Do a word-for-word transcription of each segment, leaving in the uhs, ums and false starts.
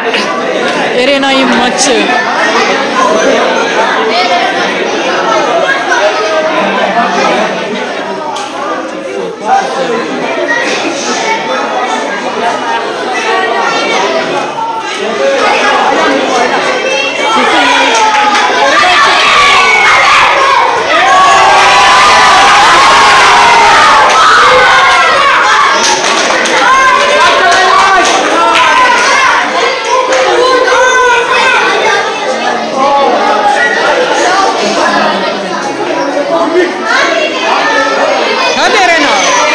Erenay'ın maçı. Hadi Erenay.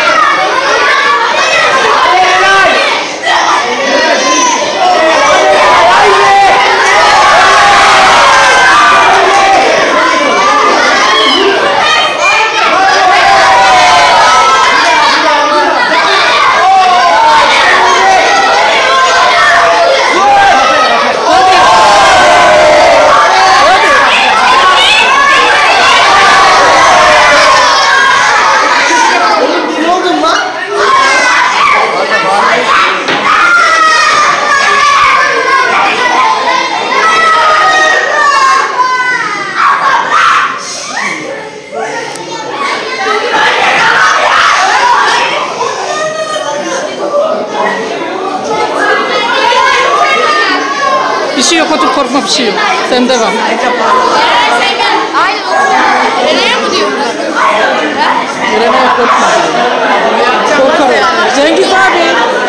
Bir şey yok, otur, korkma, bir şey yok. Sen devam. Aynen. Nereye mi diyor bunlar? Erenay korkma. Korkarım. Cengiz abi.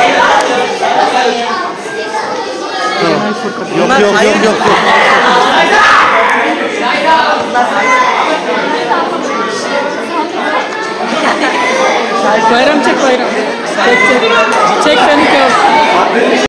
Yok yok yok yok. Bayram çek bayram. Çek çek. Çek beni gör.